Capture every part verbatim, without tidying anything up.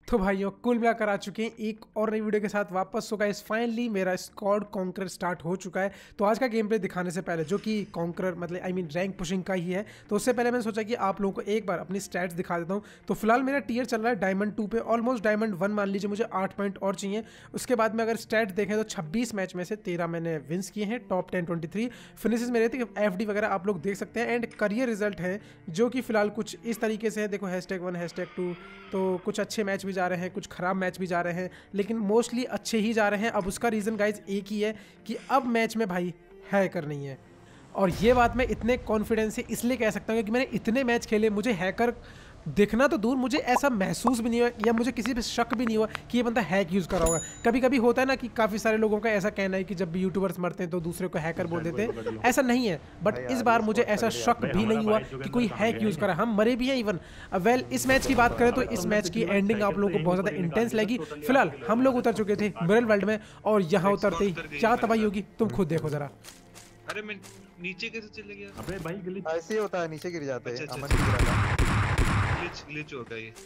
तो भाइयों कुल मिलाकर आ चुके हैं एक और नई वीडियो के साथ वापस। सो गाइस फाइनली मेरा स्क्वाड कॉन्करर स्टार्ट हो चुका है। तो आज का गेम प्ले दिखाने से पहले, जो कि कॉन्करर मतलब आई मीन रैंक पुशिंग का ही है, तो उससे पहले मैंने सोचा कि आप लोगों को एक बार अपनी स्टैट्स दिखा देता हूँ। तो फिलहाल मेरा टियर चल रहा है डायमंड टू पे, ऑलमोस्ट डायमंड वन मान लीजिए। मुझे आठ पॉइंट और चाहिए। उसके बाद में अगर स्टैट देखें तो छब्बीस मैच में से तेरह मैंने विन्स किए हैं, top ten twenty three finishes मेरे थे, एफ डी वगैरह आप लोग देख सकते हैं। एंड करियर रिजल्ट है जो कि फिलहाल कुछ इस तरीके से है। देखो हैशटैग वन हैशटैग टू, तो कुछ अच्छे मैच भी जा रहे हैं, कुछ खराब मैच भी जा रहे हैं, लेकिन मोस्टली अच्छे ही जा रहे हैं। अब उसका रीज़न गाइज एक ही है कि अब मैच में भाई हैकर नहीं है। और ये बात मैं इतने कॉन्फिडेंस से इसलिए कह सकता हूँ कि मैंने इतने मैच खेले, मुझे हैकर दिखना तो दूर, मुझे ऐसा महसूस भी नहीं हुआ या मुझे किसी पे शक भी नहीं हुआ कि ये बंदा हैक यूज़ कर रहा होगा। कभी कभी होता है ना कि काफ़ी सारे लोगों का ऐसा कहना है कि जब भी यूट्यूबर्स मरते हैं तो दूसरे को हैकर बोल देते हैं, ऐसा नहीं है। बट इस बार मुझे ऐसा शक भी नहीं हुआ कि कोई हैक यूज़ करा। हम मरे भी हैं इवन। वेल इस मैच की बात करें तो इस मैच की एंडिंग आप लोगों को बहुत ज़्यादा इंटेंस लगी। फिलहाल हम लोग उतर चुके थे मिरर वर्ल्ड में, और यहाँ उतरते ही क्या तबाही होगी तुम खुद देखो जरा। अरे मैं नीचे कैसे चले गया? अबे भाई ग्लिच ऐसे ही होता है, नीचे गिर जाते हैं। अच्छा, अमन अच्छा, गिर रहा था। ग्लिच ग्लिच होता है ये।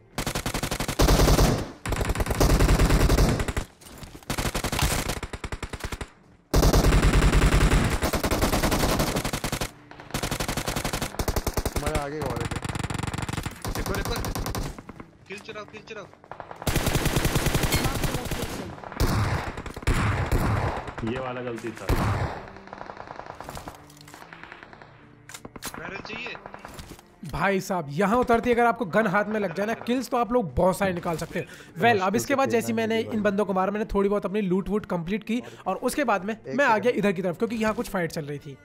तुम्हारे आगे और है। देखो देखो किल चलाओ किल चलाओ। ये वाला गलती था। बैरल चाहिए भाई साहब यहाँ उतरती अगर आपको गन हाथ में लग जाए ना, किल्स तो आप लोग बहुत सारे निकाल सकते हैं। वेल well, अब इसके बाद जैसे मैंने इन बंदों को मारा, मैंने थोड़ी बहुत अपनी लूट वूट कंप्लीट की, और उसके बाद में मैं आ गया इधर की तरफ, क्योंकि यहाँ कुछ फाइट चल रही थी।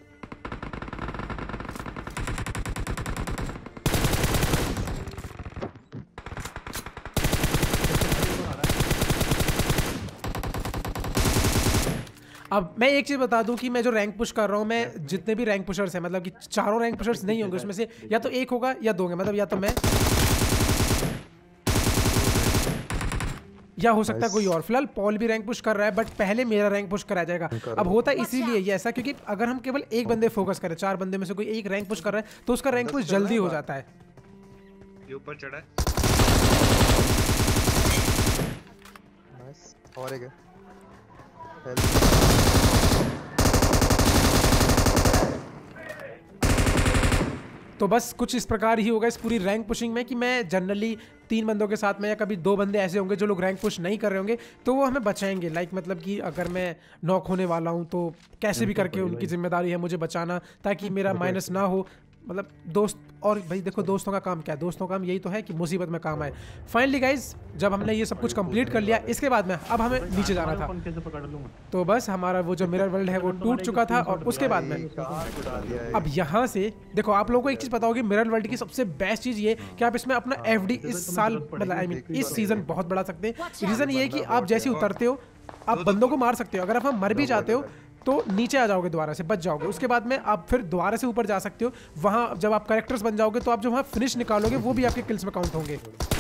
अब मैं एक चीज़ बता दूं कि मैं जो रैंक पुश कर रहा हूं, मैं जितने भी रैंक पुशर्स हैं, मतलब कि चारों रैंक पुशर्स नहीं होंगे, उसमें से या तो एक होगा या दो होंगे, मतलब या तो मैं या हो सकता है कोई और। फिलहाल पॉल भी रैंक पुश कर रहा है, बट पहले मेरा रैंक पुश कराया जाएगा। अब होता है इसीलिए ये ऐसा, क्योंकि अगर हम केवल एक बंदे फोकस करें, चार बंदे में से कोई एक रैंक पुश कर रहा है, तो उसका रैंक पुश जल्दी हो जाता है। ये ऊपर चढ़ा है। नाइस। और एक है। तो बस कुछ इस प्रकार ही होगा इस पूरी रैंक पुशिंग में, कि मैं जनरली तीन बंदों के साथ में, या कभी दो बंदे ऐसे होंगे जो लोग रैंक पुश नहीं कर रहे होंगे, तो वो हमें बचाएंगे। लाइक मतलब कि अगर मैं नॉक होने वाला हूँ तो कैसे भी करके उनकी जिम्मेदारी है मुझे बचाना, ताकि मेरा माइनस ना हो। मतलब दोस्त, और भाई देखो दोस्तों का काम क्या है, दोस्तों का काम यही तो है कि मुसीबत में काम आए। फाइनली गाइज जब हमने ये सब कुछ कंप्लीट कर लिया, इसके बाद में अब हमें नीचे जाना था। तो बस हमारा वो जो मिरर वर्ल्ड है वो टूट चुका था, और उसके बाद में अब यहाँ से देखो, आप लोगों को एक चीज़ पता होगी, मिरर वर्ल्ड की सबसे बेस्ट चीज़ ये कि आप इसमें अपना एफ डी इस साल मतलब आई मीन इस सीजन बहुत बढ़ा सकते हैं। रीज़न ये है कि आप जैसे उतरते हो आप बंदों को मार सकते हो। अगर आप मर भी जाते हो तो नीचे आ जाओगे, दोबारा से बच जाओगे। उसके बाद में आप फिर दोबारा से ऊपर जा सकते हो। वहाँ जब आप कैरेक्टर्स बन जाओगे तो आप जो वहाँ फिनिश निकालोगे वो भी आपके किल्स में काउंट होंगे।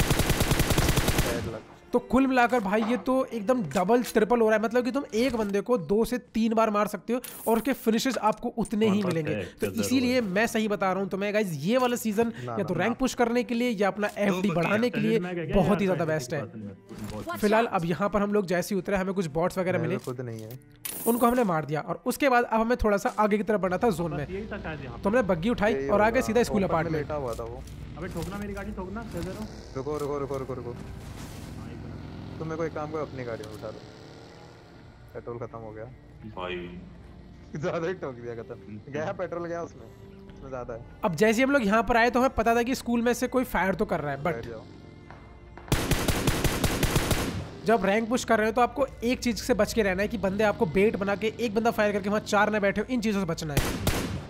तो कुल मिलाकर भाई ये तो एकदम डबल ट्रिपल हो रहा है। मतलब कि तुम एक बंदे को दो से तीन बार मार सकते हो और उसके फिनिशेस आपको उतने ही मिलेंगे। तो इसीलिए मैं सही बता रहा हूँ तुम्हें गाइज, ये वाला सीजन या तो रैंक पुश करने के लिए या अपना एफडी बढ़ाने के लिए बहुत ही ज्यादा बेस्ट है। फिलहाल अब यहाँ पर हम लोग जैसे ही उतरे, हमें कुछ बॉट्स वगैरह मिले, खुद नहीं है, उनको हमने मार दिया। और उसके बाद अब हमें थोड़ा सा आगे की तरफ बढ़ना था जोन में, तो हमने बग्गी उठाई और आगे सीधा स्कूल अपार्टमेंट। लेटा हुआ था वो। अबे ठोकना मेरी गाड़ी, ठोकना। रुको रुको रुको रुको रुको तुम मेरे को एक काम करो, अपनी गाड़ी में उठा लो। पेट्रोल खत्म हो गया भाई, ज्यादा ही ठोक दिया, खत्म गया पेट्रोल, गया उसमें उसमें ज्यादा है। अब जैसे हम लोग यहाँ पर आए तो हमें पता था कि स्कूल में से कोई फायर तो कर रहा है, बट जब रैंक पुश कर रहे हो तो आपको एक चीज से बच के रहना है कि बंदे आपको बेट बना के एक बंदा फायर करके वहां चार न बैठे हो, इन चीजों से बचना है।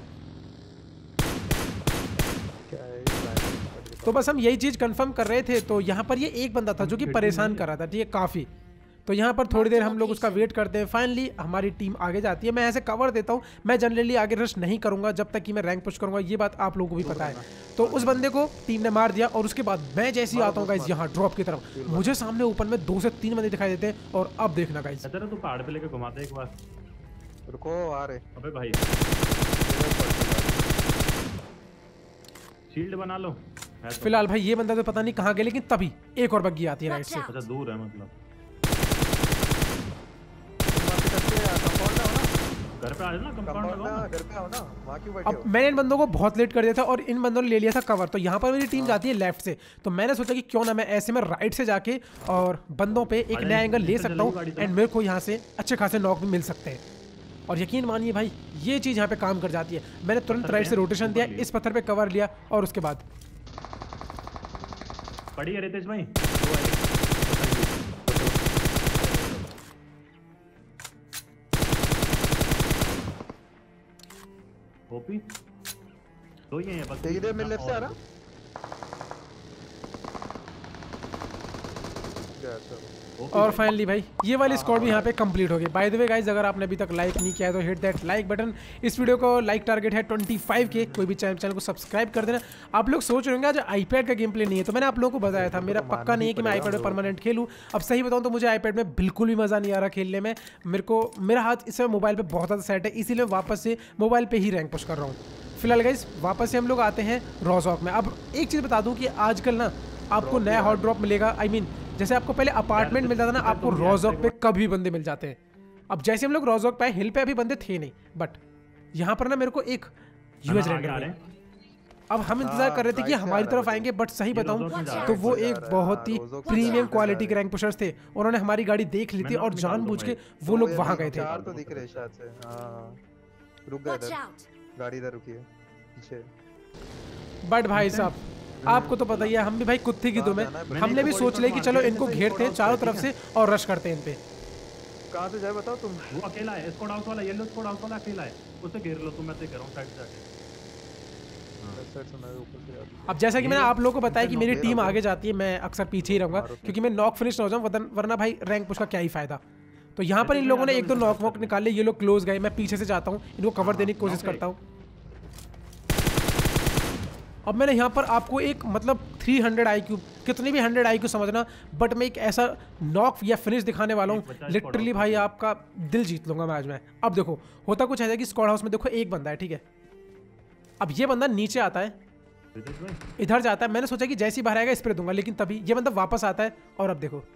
तो बस हम यही चीज कंफर्म कर रहे थे। तो यहाँ पर ये एक बंदा था जो कि परेशान कर रहा था, ठीक है, काफी। तो यहाँ पर थोड़ी देर हम लोग उसका वेट करते हैं। फाइनली हमारी टीम आगे जाती है। मैं ऐसे कवर देता हूँ, मैं जनरली आगे रश नहीं करूंगा जब तक कि मैं रैंक पुश करूंगा, ये बात आप लोगों को भी पता है। तो उस बंदे को टीम ने मार दिया, और उसके बाद मैं जैसे ही आता हूँ गाइस यहाँ ड्रॉप की तरफ, मुझे सामने ऊपर में दो से तीन बंदे दिखाई देते हैं। और अब देखना गाइस, तू पहाड़ पे लेके घुमाते एक बार। रुको आ रहे। अबे भाई शील्ड बना लो, फिलहाल भाई ये बंदा तो पता नहीं कहाँ गया, लेकिन तभी एक और बग्गी आती है राइट से। अच्छा दूर है मतलब। घर पे आ जाओ ना, कंपाउंड लगाओ ना। घर पे आओ ना, वहाँ क्यों बैठे हो? अब मैंने इन बंदों को बहुत लेट कर दिया था और इन बंदों ने ले लिया था कवर, तो यहाँ पर मेरी टीम जाती है लेफ्ट से, तो मैंने सोचा कि क्यों ना मैं ऐसे में राइट से जाके और बंदों पे एक नया एंगल ले सकता हूँ एंड मेरे को यहाँ से अच्छे खासे नॉक भी मिल सकते हैं। और यकीन मानिए भाई ये चीज़ यहाँ पे काम कर जाती है। मैंने तुरंत राइट से रोटेशन दिया, इस पत्थर पे कवर लिया और उसके बाद पड़ी है रितेश भाई। ओपी तो ये है बस। इधर मेरे लेफ्ट से आ रहा। और फाइनली भाई ये वाली स्क्वाड भी यहाँ पे कंप्लीट हो गई। बाय द वे गाइस, अगर आपने अभी तक लाइक नहीं किया है तो हिट दैट लाइक बटन। इस वीडियो को लाइक टारगेट है पच्चीस के। कोई भी चैनल चैनल को सब्सक्राइब कर देना। आप लोग सोच रहे होंगे आज आईपैड का गेम प्ले नहीं है, तो मैंने आप लोगों को बताया था मेरा पक्का नहीं है कि मैं आईपैड में परमानेंट खेलूँ। अब सही बताऊँ तो मुझे आईपैड में बिल्कुल भी मज़ा नहीं आ रहा खेलने में। मेरे को मेरा हाथ इस समय मोबाइल पर बहुत ज़्यादा सेट है, इसीलिए वापस से मोबाइल पर ही रैंक पुश कर रहा हूँ। फिलहाल गाइस वापस से हम लोग आते हैं रॉजॉक में। अब एक चीज़ बता दूँ कि आजकल ना आपको नया हॉट ड्रॉप मिलेगा। आई मीन जैसे आपको पहले अपार्टमेंट मिलता था ना, आपको रॉजॉक पे कभी बंदे मिल जाते हैं। अब जैसे हम लोग रॉजॉक पे हिल पे अभी बंदे थे नहीं, बट यहाँ पर ना मेरे को एक यूएस रेंडर मिला। अब हम इंतजार कर रहे थे कि हमारी तरफ आएंगे, बट सही बताऊं तो वो एक बहुत ही प्रीमियम क्वालिटी के रैंक पुशर्स थे। उन्होंने हमारी गाड़ी देख ली थी और जानबूझ के वो लोग वहां गए थे। तो दिख रहे शायद से। हां रुक गए इधर, गाड़ी इधर रुकी है पीछे। बट भाई साहब आपको तो पता ही है, हम भी भाई कुत्ते की दुम है। हमने भी सोच लिया कि चलो इनको घेरते हैं चारों तरफ से और रश करते हैं इन पे। कहां से जाए बताओ तुम? वो अकेला है, स्क्वाड हाउस वाला, येलो स्क्वाड हाउस वाला अकेला है, उसे घेर लो तुम। मैं तो कह रहा हूं साइड से जाके। साइड से मैं ऊपर से जाता। अब जैसा कि मैंने आप लोगों को बताया कि मेरी टीम आगे जाती है, मैं अक्सर पीछे ही रहूंगा क्योंकि मैं नॉक फिनिश ना हो जाऊं, वरना भाई रैंक पुश का क्या ही फायदा। तो यहाँ पर इन लोगों ने एक दो नॉक वॉक निकाले, ये लोग क्लोज गए, मैं पीछे से जाता हूँ, इनको कवर देने की कोशिश करता हूँ। अब मैंने यहाँ पर आपको एक मतलब तीन सौ आईक्यू, कितनी भी सौ आईक्यू समझना, बट मैं एक ऐसा नॉक या फिनिश दिखाने वाला हूँ लिटरली भाई आपका दिल जीत लूंगा मैच में। अब देखो होता कुछ ऐसा कि स्क्वाड हाउस में देखो एक बंदा है, ठीक है। अब ये बंदा नीचे आता है, इधर जाता है, मैंने सोचा कि जैसे ही बाहर आएगा इस पर दूंगा, लेकिन तभी ये बंदा वापस आता है और अब देखो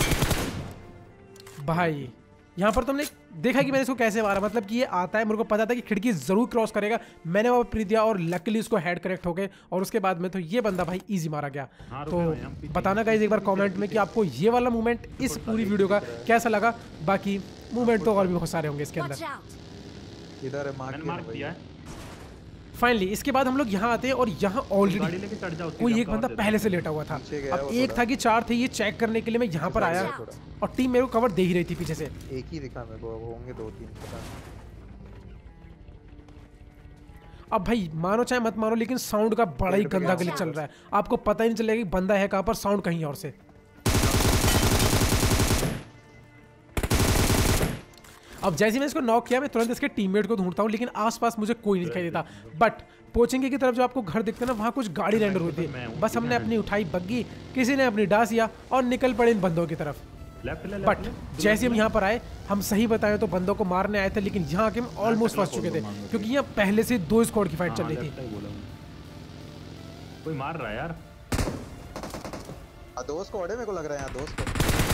भाई यहाँ पर तुमने देखा कि मैंने इसको कैसे मारा। मतलब कि ये आता है, मेरे को पता था कि खिड़की जरूर क्रॉस करेगा, मैंने वो प्री दिया और लकीली उसको हेड करेक्ट हो गए और उसके बाद में तो ये बंदा भाई इजी मारा गया। तो बताना गाइस एक बार कमेंट में कि आपको ये वाला मूवमेंट इस पूरी वीडियो का कैसा लगा। बाकी मूवमेंट तो और भी बहुत सारे होंगे इसके अंदर। इधर है मार्क किया है। फाइनली इसके बाद हम लोग यहाँ आते हैं और यहाँ ऑलरेडी कोई एक बंदा पहले से लेटा हुआ था। अब एक था कि चार थे, ये चेक करने के लिए मैं यहाँ पर आया और टीम मेरे को कवर दे ही रही थी पीछे से। एक ही दिखा मेरे को, होंगे दो तीन पता नहीं। अब भाई मानो चाहे मत मानो, लेकिन साउंड का बड़ा ही गंदा गली चल रहा है। आपको पता ही नहीं चलेगा कि बंदा है कहाँ पर, साउंड कहीं और से। अब जैसे मैं इसको नॉक किया, मैं तुरंत इसके टीममेट को ढूंढता हूँ, लेकिन आसपास मुझे कोई नहीं दिखाई देता। बट पोचिंगे की तरफ जो आपको घर दिखते हैं ना, वहाँ कुछ गाड़ी लैंडर हुई थी। बस हमने अपनी उठाई बग्गी, किसी ने अपनी डासिया और निकल पड़े इन बंदों की तरफ। बट जैसे हम यहाँ पर आए, हम सही बताएं तो बंदों को मारने आए थे, लेकिन यहाँ आके हम ऑलमोस्ट फंस चुके थे क्योंकि यहाँ पहले से दो स्क्वाड की फाइट चल रही थी। कोई मार रहा है यार। दो स्क्वाड है मेरे को लग रहा है यहाँ, दो स्क्वाड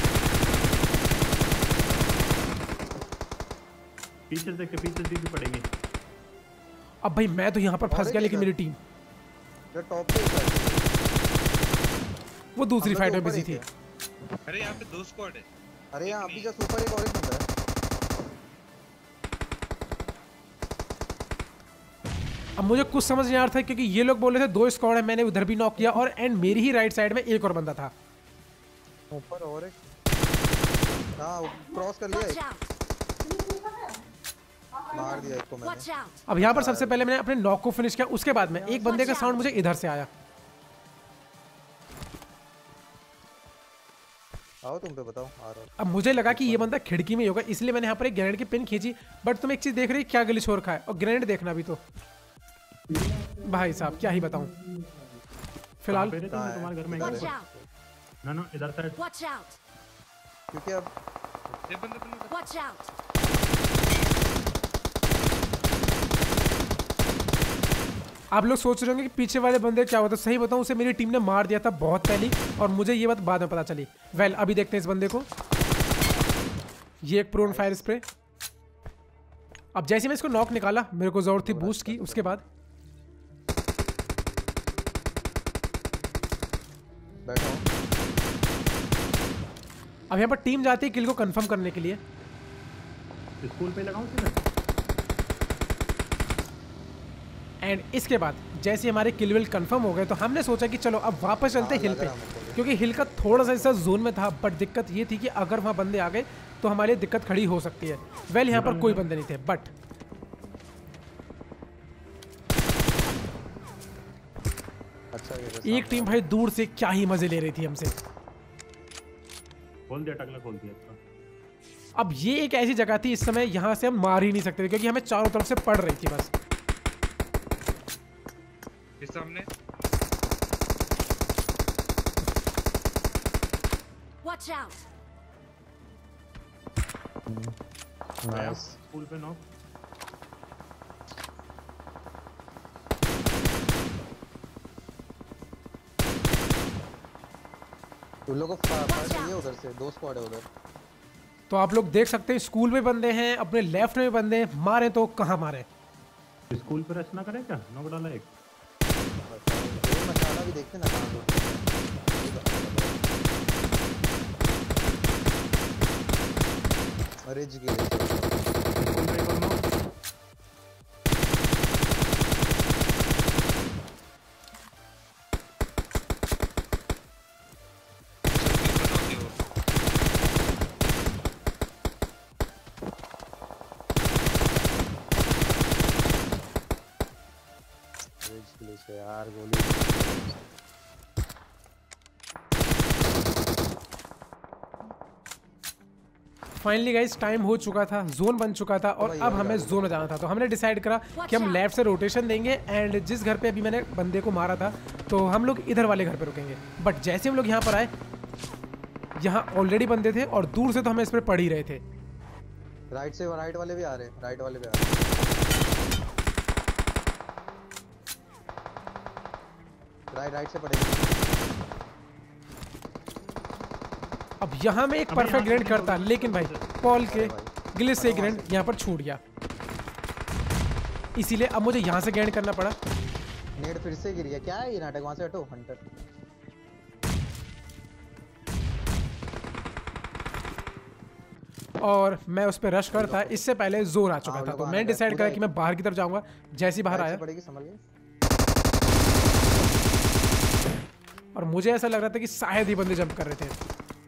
पीछे से के पीछे भी पड़ेंगे। अब भाई मैं तो यहाँ पर फंस गया, लेकिन मेरी टीम जो टॉप पे है वो दूसरी फाइट में बिजी थी। अरे यहाँ पे दो स्क्वाड है। अरे यहाँ अभी जो सुपर एक और एक बंदा है। अब मुझे कुछ समझ नहीं आ रहा था क्योंकि ये लोग बोल रहे थे दो स्क्वाड है, मैंने उधर भी नॉक किया और एंड मेरी ही राइट साइड में एक और बंदा था। ऊपर और एक, हाँ क्रॉस कर लिया एक, मार दिया एक को मैंने। अब यहाँ पर सबसे पहले मैंने अपने नॉक को फिनिश किया, उसके बाद में एक बंदे का साउंड मुझे इधर से आया। आओ तुम पे बताओ, आ रहा हूं। अब मुझे लगा कि ये बंदा खिड़की में ही होगा, इसलिए मैंने यहाँ पर एक ग्रेनेड की पिन खींची। बट तुम एक चीज देख रही क्या गली छोड़ खाए, और ग्रेनेड देखना भी तो भाई साहब क्या ही बताऊं। फिलहाल तुम्हारे घर में ना ना इधर साइड, क्योंकि अब ये बंदा बंदा Watch out! आप लोग सोच रहे होंगे कि पीछे वाले बंदे क्या होता है, सही बताऊं उसे मेरी टीम ने मार दिया था बहुत पहले और मुझे ये बात बाद में पता चली। वेल अभी देखते हैं इस बंदे को। ये एक प्रोन फायर स्प्रे। अब जैसे मैं इसको नॉक निकाला मेरे को जरूरत थी बूस्ट की, उसके बाद बैठा हूं। अब यहाँ पर टीम जाती है किल को कंफर्म करने के लिए। स्कूल पे लगाऊं सीधा? एंड इसके बाद जैसे हमारे किल विल कंफर्म हो गए तो हमने सोचा कि चलो अब वापस चलते हाँ, हिल लग पे, रहा मेरे को। क्योंकि हिल का थोड़ा सा हिस्सा जोन में था। बट दिक्कत ये थी कि अगर वहाँ बंदे आ गए तो हमारे लिए दिक्कत खड़ी हो सकती है। वेल यहाँ पर कोई बंदे नहीं थे बट अच्छा ये बस एक टीम भाई दूर से क्या ही मजे ले रही थी हमसे। खोल दिया, टकला खोल दिया। अच्छा अब ये एक ऐसी जगह थी इस समय यहाँ से हम मार ही नहीं सकते थे क्योंकि हमें चारों तरफ से पड़ रही थी बस। इस सामने Watch out! नाइस। स्कूल पे नॉक। तुम लोगों को फाइट चाहिए उधर से, दो स्क्वाड है उधर। तो आप लोग देख सकते हैं स्कूल में बंदे हैं, अपने लेफ्ट में बंदे हैं, मारे तो कहाँ मारे। स्कूल पे रचना करे क्या? नॉक डाला एक। ये मसाला भी देखते ना कहां पे। अरे जी के स्कूल पे एक और नॉक। से यार गोली। फाइनली गाइस टाइम हो चुका था, जोन बन चुका था और अब हमें जोन में जाना था। तो हमने डिसाइड करा कि हम लेफ्ट से रोटेशन देंगे एंड जिस घर पे अभी मैंने बंदे को मारा था तो हम लोग इधर वाले घर पे रुकेंगे। बट जैसे हम लोग यहाँ पर आए, यहाँ ऑलरेडी बंदे थे और दूर से तो हमें इस पर पड़ ही रहे थे। राइट से राइट वाले भी आ रहे हैं, राइट वाले भी आ रहे हैं। राइट राइट से पड़ेगा। अब यहाँ में एक परफेक्ट ग्रेड करता लेकिन भाई पॉल के ग्लिच से ग्रेड यहाँ पर छूट गया, इसीलिए अब मुझे यहाँ से ग्रेड करना पड़ा। नेट फिर से गिर गया। क्या है ये नाटक? वहां से हटो हंटर। और मैं उस पर रश करता, इससे पहले जोर आ चुका था तो मैंने डिसाइड करा कि मैं बाहर की तरफ जाऊंगा। जैसे ही बाहर आया पड़ेगी, संभल गए। और मुझे ऐसा लग रहा था कि शायद ही बंदे जंप कर रहे थे।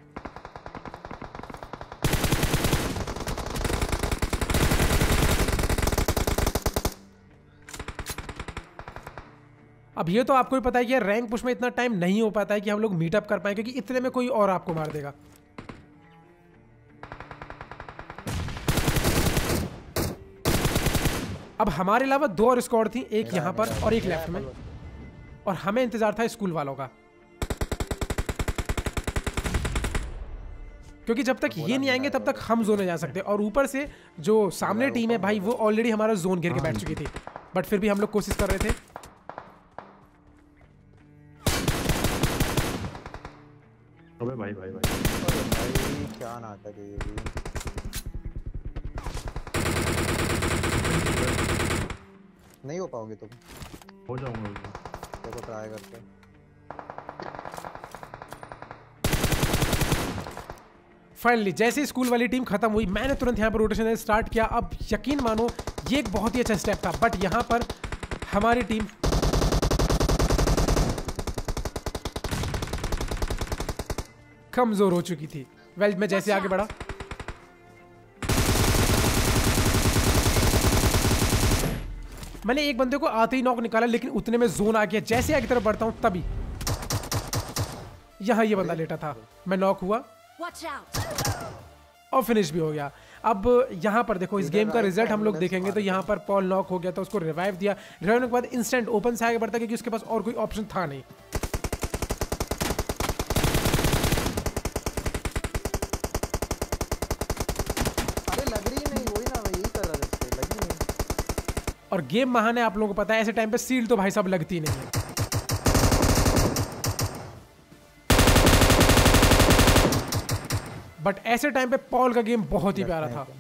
अब ये तो आपको भी पता है कि रैंक पुश में इतना टाइम नहीं हो पाता है कि हम लोग मीटअप कर पाए, क्योंकि इतने में कोई और आपको मार देगा। अब हमारे अलावा दो और स्क्वाड थी, एक यहाँ पर और एक लेफ्ट में, और हमें इंतजार था स्कूल वालों का, क्योंकि जब तक ये नहीं आएंगे तब तक हम जोन में जा सकते। और ऊपर से जो सामने टीम है भाई वो ऑलरेडी हमारा जोन घेर के बैठ चुकी थी, बट फिर भी हम लोग कोशिश कर रहे थे। अबे भाई भाई भाई भाई क्या नाटक है ये भी। नहीं हो पाओगे तुम। हो जाऊंगा। देखो ट्राई करते। फाइनली जैसे ही स्कूल वाली टीम खत्म हुई मैंने तुरंत यहाँ पर रोटेशन स्टार्ट किया। अब यकीन मानो ये एक बहुत ही अच्छा स्टेप था, बट यहाँ पर हमारी टीम कमजोर हो चुकी थी। वेल मैं जैसे आगे बढ़ा मैंने एक बंदे को आते ही नॉक निकाला, लेकिन उतने में जोन आ गया। जैसे आगे तरफ बढ़ता हूं तभी यहां ये बंदा लेटा था, मैं नॉक हुआ और फिनिश भी हो गया। अब यहाँ पर देखो इस गेम का रिजल्ट हम लोग देखेंगे तो यहाँ पर पॉल नॉक हो गया था, उसको रिवाइव दिया। रिवाइव के बाद इंस्टेंट ओपन से आगे बढ़ता क्योंकि उसके पास और कोई ऑप्शन था नहीं। अरे लग रही नहीं, वही ना मैं यही कर रहा था, इससे लगी नहीं। और गेम महान है, आप लोगों को पता है ऐसे टाइम पे सील तो भाई साहब लगती नहीं है। बट ऐसे टाइम पे पॉल का गेम बहुत ही प्यारा था।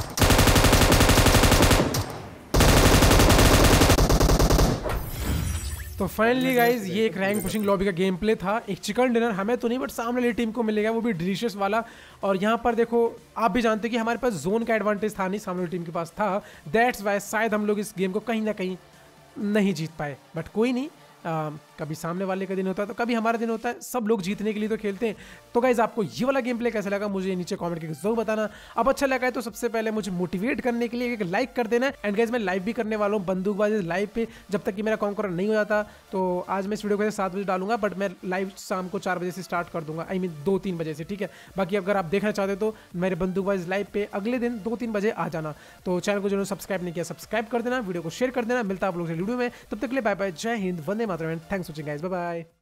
तो फाइनली गाइज ये एक रैंक पुशिंग लॉबी का गेम प्ले था। एक चिकन डिनर हमें तो नहीं बट सामने वाली टीम को मिलेगा, वो भी डिलीशियस वाला। और यहाँ पर देखो आप भी जानते हैं कि हमारे पास जोन का एडवांटेज था नहीं, सामने वाली टीम के पास था। दैट्स वाई शायद हम लोग इस गेम को कहीं ना कहीं नहीं जीत पाए, बट कोई नहीं। आ, कभी सामने वाले का दिन होता है तो कभी हमारा दिन होता है, सब लोग जीतने के लिए तो खेलते हैं। तो गाइज आपको ये वाला गेम प्ले कैसा लगा मुझे नीचे कमेंट करके जरूर बताना। अब अच्छा लगा है तो सबसे पहले मुझे मोटिवेट करने के लिए एक लाइक कर देना। एंड गाइज मैं लाइव भी करने वाला हूँ बंदूकबाजी लाइव पे, जब तक कि मेरा कॉन्करर नहीं हो जाता। तो आज मैं इस वीडियो को सात बजे डालूंगा, बट मैं लाइव शाम को चार बजे से स्टार्ट कर दूंगा, आई मीन दो तीन बजे से, ठीक है। बाकी अगर आप देखना चाहते तो मेरे बंदूकबाजी लाइव पे अगले दिन दो तीन बजे आ जाना। तो चैनल को जो सब्सक्राइब नहीं किया सब्सक्राइब कर देना, वीडियो को शेयर कर देना। मिलता है आप लोगों से वीडियो में, तब तक के लिए बाय बाय, जय हिंद, वंदे मातरम, thanks for watching guys, bye bye.